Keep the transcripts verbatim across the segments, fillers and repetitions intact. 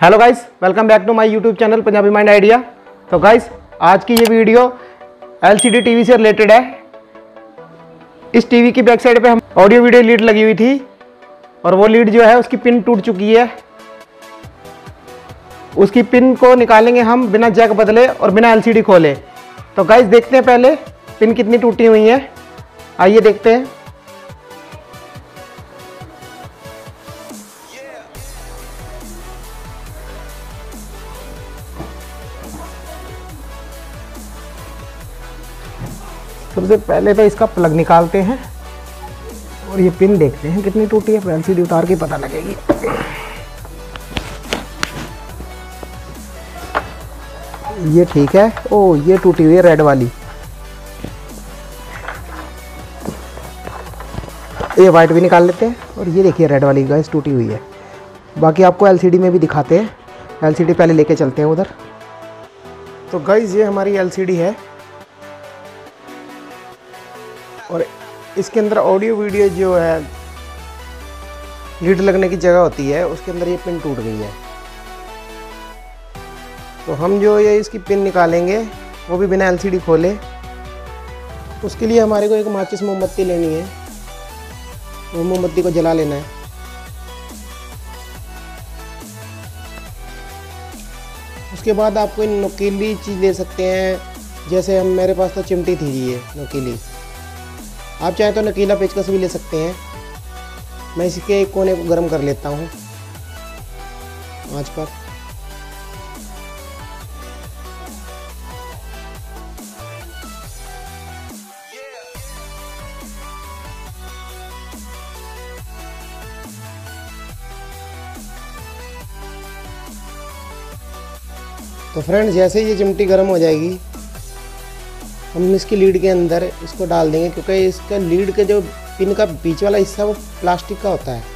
Hello guys, welcome back to my YouTube channel Punjabi mind idea. तो guys, आज की ये वीडियो एलसीडी टीवी से रिलेटेड है। इस टीवी की बैक साइड पे हम ऑडियो वीडियो लीड लगी हुई थी और वो लीड जो है उसकी पिन टूट चुकी है। उसकी पिन को निकालेंगे हम बिना जैक बदले और बिना एलसीडी खोले। तो गाइस, देखते हैं पहले पिन कितनी टूटी हुई है। आइए देखते हैं। सबसे पहले तो इसका प्लग निकालते हैं और ये पिन देखते हैं कितनी टूटी है। एलसीडी उतार के पता लगेगी। ये ठीक है। ओ, ये टूटी हुई है रेड वाली। ये वाइट भी निकाल लेते हैं और ये देखिए रेड वाली गाइस टूटी हुई है। बाकी आपको एलसीडी में भी दिखाते हैं। एलसीडी पहले लेके चलते हैं उधर। तो गाइस, ये हमारी एलसीडी है और इसके अंदर ऑडियो वीडियो जो है लीड लगने की जगह होती है, उसके अंदर ये पिन टूट गई है। तो हम जो ये इसकी पिन निकालेंगे वो भी बिना एलसीडी खोले। उसके लिए हमारे को एक माचिस मोमबत्ती लेनी है। वो मोमबत्ती को जला लेना है। उसके बाद आप कोई नुकीली चीज़ ले सकते हैं। जैसे हम मेरे पास तो चिमटी थी जी, ये नुकीली। आप चाहें तो नुकीला पेचकस भी ले सकते हैं। मैं इसके एक कोने को गर्म कर लेता हूँ आंच पर। तो फ्रेंड, जैसे ये चिमटी गर्म हो जाएगी, हम इसकी लीड के अंदर इसको डाल देंगे, क्योंकि इसका लीड के जो पिन का बीच वाला हिस्सा वो प्लास्टिक का होता है।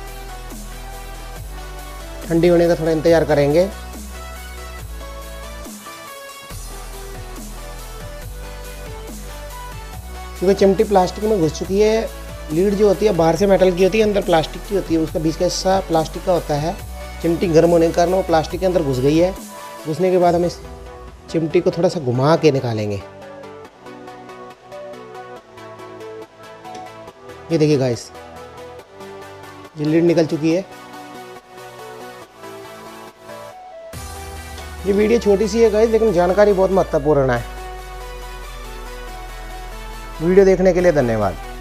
ठंडी होने का थोड़ा इंतजार करेंगे। क्योंकि चिमटी प्लास्टिक में घुस चुकी है। लीड जो होती है बाहर से मेटल की होती है, अंदर प्लास्टिक की होती है। उसका बीच का हिस्सा प्लास्टिक का होता है। चिमटी गर्म होने के कारण वो प्लास्टिक के अंदर घुस गई है। घुसने के बाद हम इस चिमटी को थोड़ा सा घुमा के निकालेंगे। ये देखिए गाइस, ये लीड निकल चुकी है। ये वीडियो छोटी सी है गाइस, लेकिन जानकारी बहुत महत्वपूर्ण है। वीडियो देखने के लिए धन्यवाद।